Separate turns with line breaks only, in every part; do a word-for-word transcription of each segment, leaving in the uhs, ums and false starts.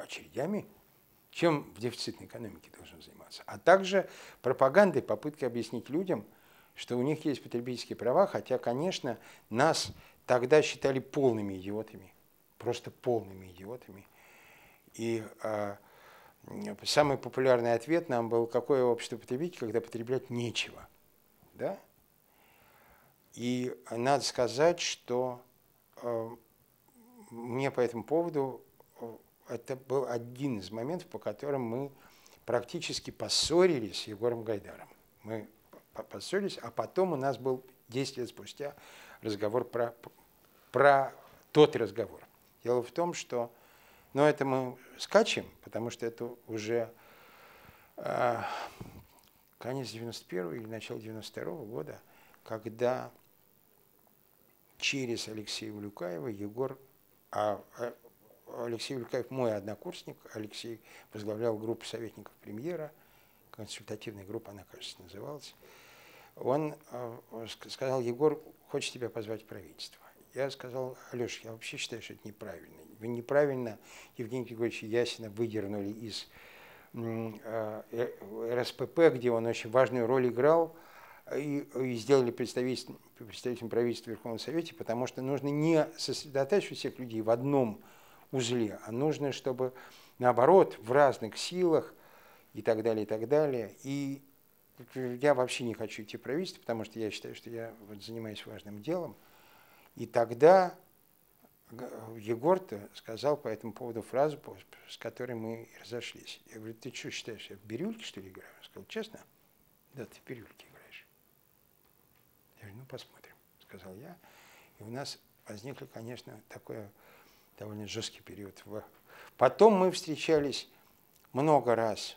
очередями. Чем в дефицитной экономике должен заниматься? А также пропагандой, попыткой объяснить людям, что у них есть потребительские права, хотя, конечно, нас тогда считали полными идиотами, просто полными идиотами. И а, самый популярный ответ нам был: какое общество потребителей, когда потреблять нечего. Да? И надо сказать, что э, мне по этому поводу это был один из моментов, по которым мы практически поссорились с Егором Гайдаром. Мы поссорились, а потом у нас был десять лет спустя разговор про, про тот разговор. Дело в том, что, ну, это мы скачем, потому что это уже э, конец девяносто первого или начало девяносто второго года, когда через Алексея Улюкаева Егор, а, Алексей Улюкаев мой однокурсник, Алексей возглавлял группу советников премьера, консультативная группа, она, кажется, называлась. Он э, сказал: Егор хочет тебя позвать в правительство. Я сказал: Алеша, я вообще считаю, что это неправильно. Вы неправильно Евгения Григорьевича Ясина выдернули из э, эр эс пэ пэ, где он очень важную роль играл, и, и сделали представителем, представителем правительства в Верховном Совете, потому что нужно не сосредотачивать всех людей в одном узле, а нужно, чтобы, наоборот, в разных силах и так далее, и так далее. И я вообще не хочу идти в правительство, потому что я считаю, что я вот занимаюсь важным делом. И тогда Егор-то сказал по этому поводу фразу, с которой мы разошлись. Я говорю: ты что считаешь, я в бирюльке, что ли, играю? Он сказал: честно? Да, ты в бирюльке играешь. Я говорю: ну, посмотрим, сказал я. И у нас возникли, конечно, такой довольно жесткий период. Потом мы встречались много раз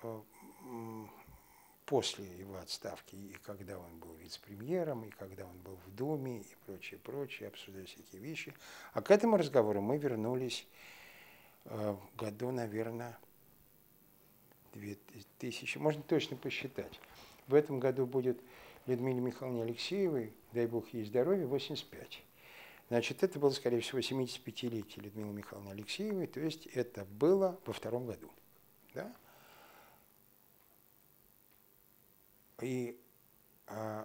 после его отставки, и когда он был вице-премьером, и когда он был в Думе, и прочее, прочее, обсуждая всякие вещи. А к этому разговору мы вернулись в году, наверное, две тысячи, можно точно посчитать. В этом году будет Людмиле Михайловне Алексеевой, дай бог ей здоровья, восемьдесят пять. Значит, это было, скорее всего, семидесятипятилетие Людмилы Михайловны Алексеевой, то есть это было во втором году. Да? И а,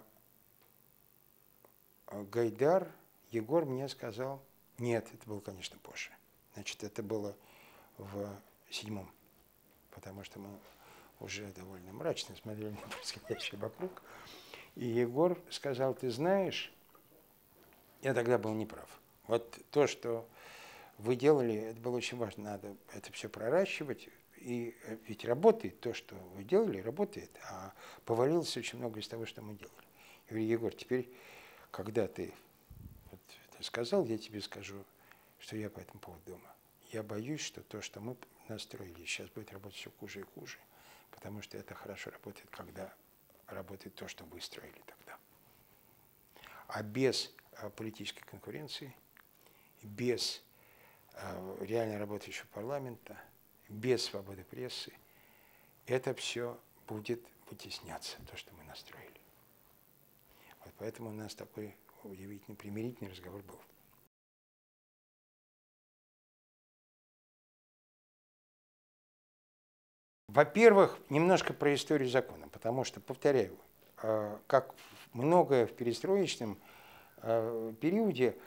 Гайдар, Егор мне сказал: нет, это было, конечно, позже. Значит, это было в седьмом, потому что мы уже довольно мрачно смотрели на происходящее вокруг. И Егор сказал: ты знаешь, я тогда был неправ. Вот то, что вы делали, это было очень важно, надо это все проращивать. И ведь работает то, что вы делали, работает, а повалилось очень много из того, что мы делали. Я говорю: Егор, теперь, когда ты вот это сказал, я тебе скажу, что я по этому поводу думаю. Я боюсь, что то, что мы настроили, сейчас будет работать все хуже и хуже, потому что это хорошо работает, когда работает то, что вы строили тогда. А без а, политической конкуренции, без а, реально работающего парламента, без свободы прессы, это все будет вытесняться, то, что мы настроили. Вот поэтому у нас такой удивительный примирительный разговор был. Во-первых, немножко про историю закона, потому что, повторяю, как многое в перестроечном периоде,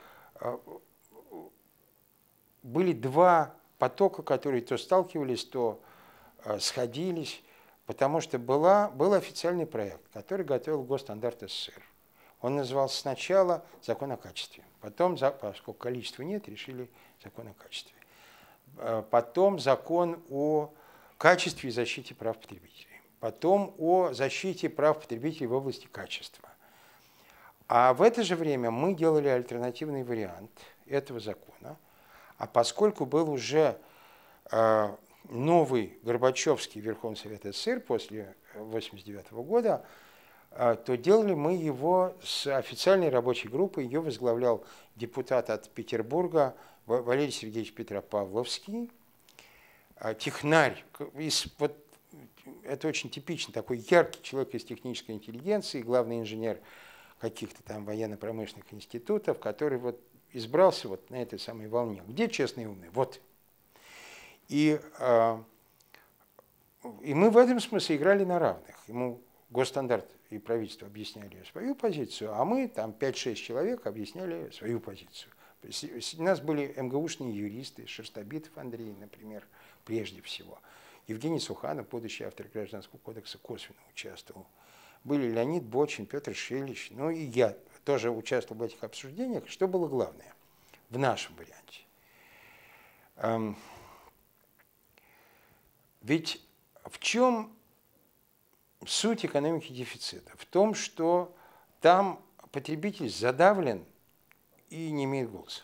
были два потока, которые то сталкивались, то сходились, потому что была, был официальный проект, который готовил Госстандарт эс эс эс эр. Он назывался сначала «Закон о качестве», потом, поскольку количества нет, решили «Закон о качестве». Потом «Закон о качестве и защите прав потребителей», потом о защите прав потребителей в области качества. А в это же время мы делали альтернативный вариант этого закона, а поскольку был уже э, новый Горбачевский Верховный Совет эс эс эс эр после восемьдесят девятого года, э, то делали мы его с официальной рабочей группой, ее возглавлял депутат от Петербурга Валерий Сергеевич Петропавловский, э, технарь, из, вот, это очень типичный такой яркий человек из технической интеллигенции, главный инженер каких-то там военно-промышленных институтов, который вот избрался вот на этой самой волне. Где честные и умные? Вот. И, и мы в этом смысле играли на равных. Ему госстандарт и правительство объясняли свою позицию, а мы, там пять-шесть человек, объясняли свою позицию. У нас были эм гэ ушные юристы, Шерстобитов Андрей, например, прежде всего. Евгений Суханов, будущий автор Гражданского кодекса, косвенно участвовал. Были Леонид Бочин, Петр Шилич, ну и я тоже участвовал в этих обсуждениях. Что было главное в нашем варианте? Эм, ведь в чем суть экономики дефицита? В том, что там потребитель задавлен и не имеет голоса.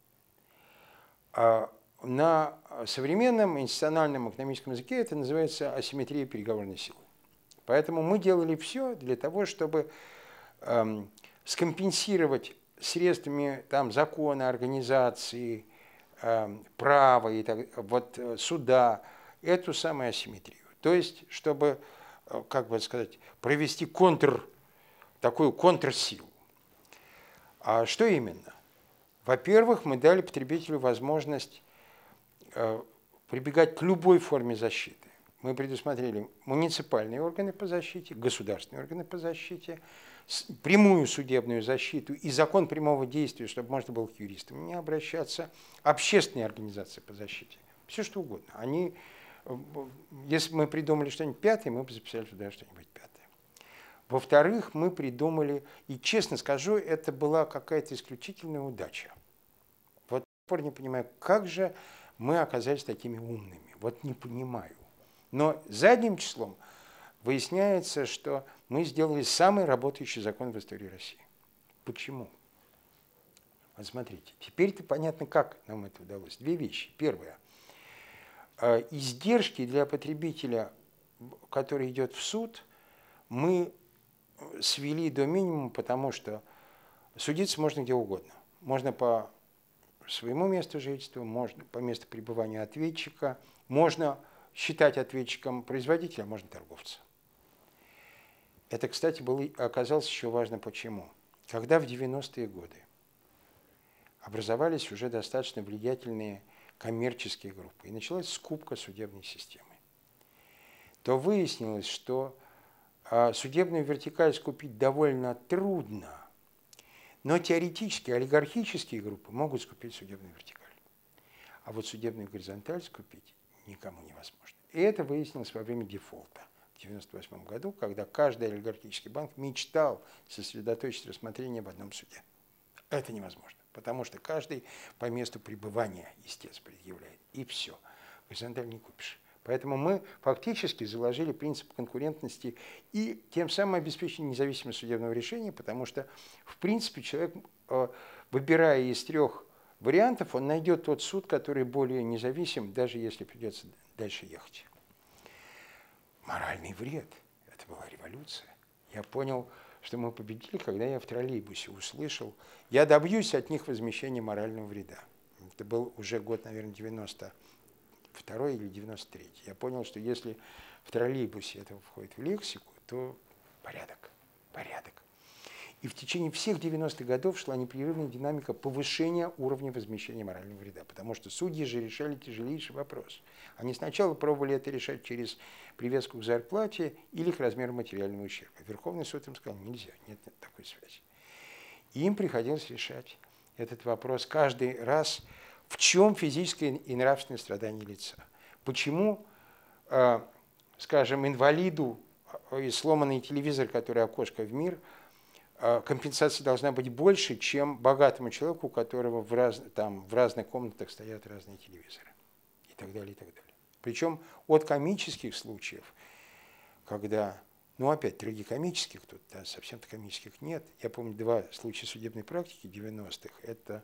А на современном институциональном экономическом языке это называется асимметрия переговорной силы. Поэтому мы делали все для того, чтобы эм, скомпенсировать средствами там, закона, организации, эм, права, и так, вот, суда эту самую асимметрию. То есть, чтобы, как бы сказать, провести контр, такую контрсилу. А что именно? Во-первых, мы дали потребителю возможность э, прибегать к любой форме защиты. Мы предусмотрели муниципальные органы по защите, государственные органы по защите, прямую судебную защиту и закон прямого действия, чтобы можно было к юристам не обращаться, общественные организации по защите, все что угодно. Они, если бы мы придумали что-нибудь пятое, мы бы записали туда что-нибудь пятое. Во-вторых, мы придумали, и честно скажу, это была какая-то исключительная удача. Вот до сих пор не понимаю, как же мы оказались такими умными. Вот не понимаю. Но задним числом выясняется, что мы сделали самый работающий закон в истории России. Почему? Вот смотрите, теперь-то понятно, как нам это удалось. Две вещи. Первое. Издержки для потребителя, который идет в суд, мы свели до минимума, потому что судиться можно где угодно. Можно по своему месту жительства, можно по месту пребывания ответчика, можно считать ответчиком производителя, а можно торговца. Это, кстати, было, оказалось еще важно почему. Когда в девяностые годы образовались уже достаточно влиятельные коммерческие группы и началась скупка судебной системы, то выяснилось, что судебную вертикаль скупить довольно трудно, но теоретически олигархические группы могут скупить судебную вертикаль. А вот судебную горизонталь скупить никому невозможно. И это выяснилось во время дефолта в девяносто восьмом году, когда каждый олигархический банк мечтал сосредоточить рассмотрение в одном суде. Это невозможно, потому что каждый по месту пребывания истец предъявляет. И все. Горизонталь не купишь. Поэтому мы фактически заложили принцип конкурентности и тем самым обеспечили независимость судебного решения, потому что, в принципе, человек, выбирая из трех вариантов, он найдет тот суд, который более независим, даже если придется дальше ехать. Моральный вред. Это была революция. Я понял, что мы победили, когда я в троллейбусе услышал, я добьюсь от них возмещения морального вреда. Это был уже год, наверное, девяносто второй или девяносто третий. Я понял, что если в троллейбусе это входит в лексику, то порядок, порядок. И в течение всех девяностых годов шла непрерывная динамика повышения уровня возмещения морального вреда, потому что судьи же решали тяжелейший вопрос. Они сначала пробовали это решать через привязку к зарплате или к размеру материального ущерба. Верховный суд им сказал, нельзя, нет, нет такой связи. И им приходилось решать этот вопрос каждый раз, в чем физическое и нравственное страдание лица. Почему, э, скажем, инвалиду и сломанный телевизор, который окошко в мир, э, компенсация должна быть больше, чем богатому человеку, у которого в, раз, там, в разных комнатах стоят разные телевизоры. И так далее, и так далее. Причем от комических случаев, когда, ну опять, трагикомических, тут да, совсем-то комических нет. Я помню два случая судебной практики девяностых. Это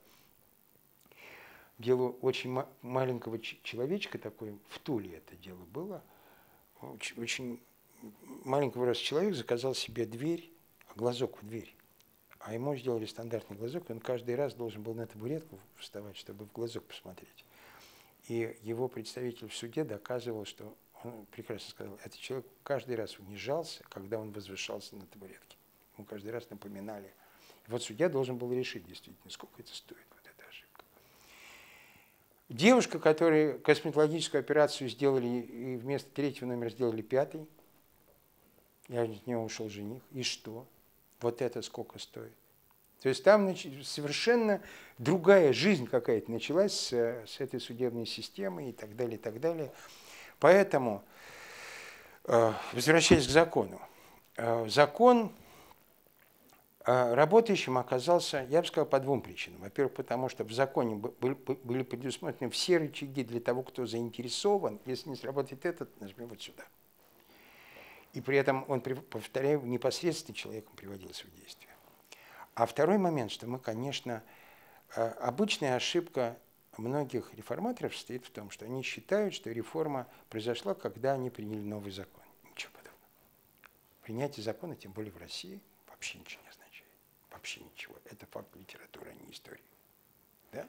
дело очень маленького человечка, такой в Туле это дело было. Очень, очень маленького роста человек заказал себе дверь, глазок в дверь. А ему сделали стандартный глазок, и он каждый раз должен был на табуретку вставать, чтобы в глазок посмотреть. И его представитель в суде доказывал, что он прекрасно сказал, этот человек каждый раз унижался, когда он возвышался на табуретке. Ему каждый раз напоминали. И вот судья должен был решить действительно, сколько это стоит. Девушка, которая косметологическую операцию сделали, и вместо третьего номера сделали пятый. Я от нее ушел жених. И что? Вот это сколько стоит? То есть там совершенно другая жизнь какая-то началась с, с этой судебной системой и так далее, и так далее. Поэтому, возвращаясь к закону, закон работающим оказался, я бы сказал, по двум причинам. Во-первых, потому что в законе были предусмотрены все рычаги для того, кто заинтересован. Если не сработает этот, нажми вот сюда. И при этом он, повторяю, непосредственно человеком приводился в действие. А второй момент, что мы, конечно, обычная ошибка многих реформаторов состоит в том, что они считают, что реформа произошла, когда они приняли новый закон. Ничего подобного. Принятие закона, тем более в России, вообще ничего не означает. Вообще ничего. Это факт литературы, а не истории. Да?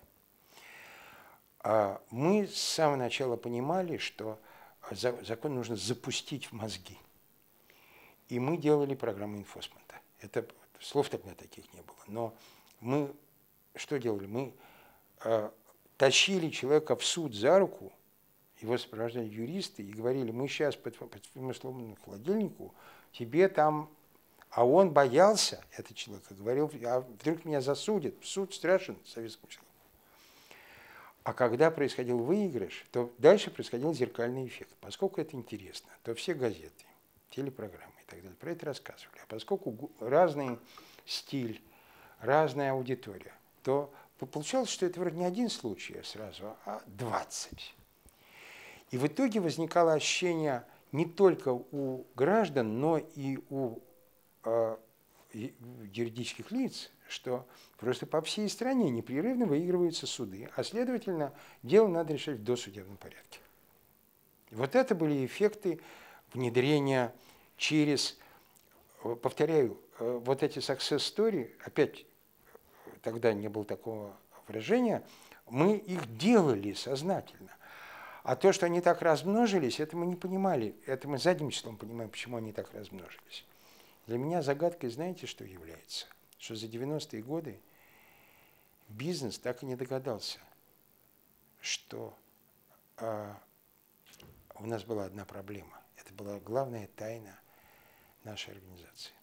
А мы с самого начала понимали, что закон нужно запустить в мозги. И мы делали программу инфосмента. Это слов тогда таких не было. Но мы что делали? Мы э, тащили человека в суд за руку, его сопровождали юристы и говорили, мы сейчас по твоему сломанному холодильнику, тебе там... А он боялся, этот человек, говорил, а вдруг меня засудят. Суд страшен Советскому Союзу. А когда происходил выигрыш, то дальше происходил зеркальный эффект. Поскольку это интересно, то все газеты, телепрограммы и так далее про это рассказывали. А поскольку разный стиль, разная аудитория, то получалось, что это вроде не один случай сразу, а двадцать. И в итоге возникало ощущение не только у граждан, но и у э, юридических лиц, что просто по всей стране непрерывно выигрываются суды, а следовательно, дело надо решать в досудебном порядке. И вот это были эффекты внедрения через, повторяю, вот эти success story, опять тогда не было такого выражения, мы их делали сознательно. А то, что они так размножились, это мы не понимали, это мы задним числом понимаем, почему они так размножились. Для меня загадкой, знаете, что является? Что за девяностые годы бизнес так и не догадался, что а, у нас была одна проблема. Это была главная тайна нашей организации.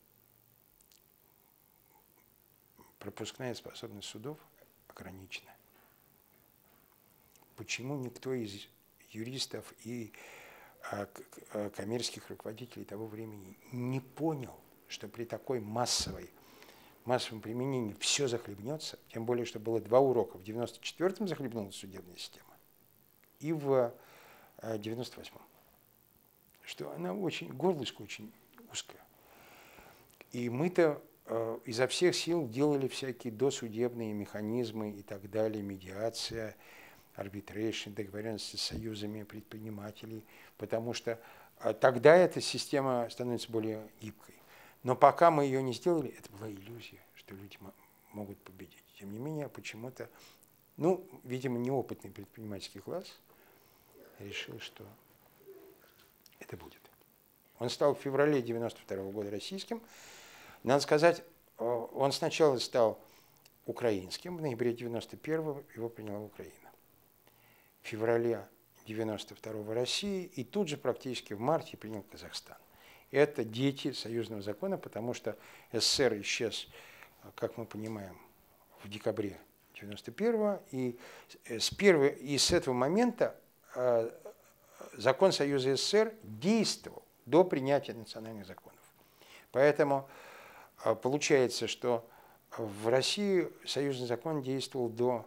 Пропускная способность судов ограничена. Почему никто из юристов и а, коммерческих руководителей того времени не понял, что при такой массовой, массовом применении все захлебнется, тем более, что было два урока. В девяносто четвёртом захлебнулась судебная система и в девяносто восьмом. Что она очень, горлышко очень узкое. И мы-то э, изо всех сил делали всякие досудебные механизмы и так далее, медиация, арбитрейшн, договоренности с союзами предпринимателей, потому что э, тогда эта система становится более гибкой. Но пока мы ее не сделали, это была иллюзия, что люди могут победить. Тем не менее, почему-то, ну, видимо, неопытный предпринимательский класс решил, что это будет. Он стал в феврале девяносто второго года российским. Надо сказать, он сначала стал украинским, в ноябре девяносто первого его приняла Украина. В феврале девяносто второго Россия, и тут же практически в марте принял Казахстан. Это дети союзного закона, потому что СССР исчез, как мы понимаем, в декабре девяносто первого, и с, первого, и с этого момента закон Союза СССР действовал до принятия национальных законов. Поэтому получается, что в России союзный закон действовал до,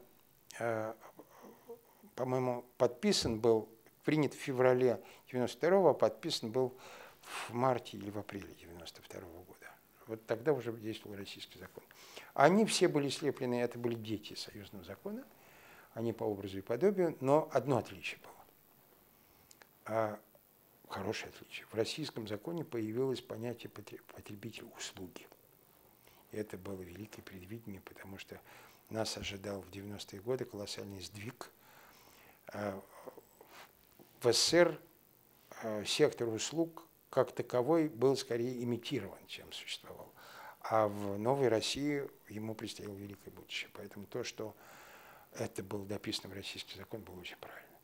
по-моему, подписан был, принят в феврале девяносто второго, а подписан был в марте или в апреле девяносто второго года. Вот тогда уже действовал российский закон. Они все были слеплены, это были дети союзного закона, они по образу и подобию, но одно отличие было. А хорошее отличие. В российском законе появилось понятие потребителя услуги. И это было великое предвидение, потому что нас ожидал в девяностые годы колоссальный сдвиг. В СССР сектор услуг как таковой был скорее имитирован, чем существовал. А в новой России ему предстояло великое будущее. Поэтому то, что это был дописан в российский закон, было очень правильно.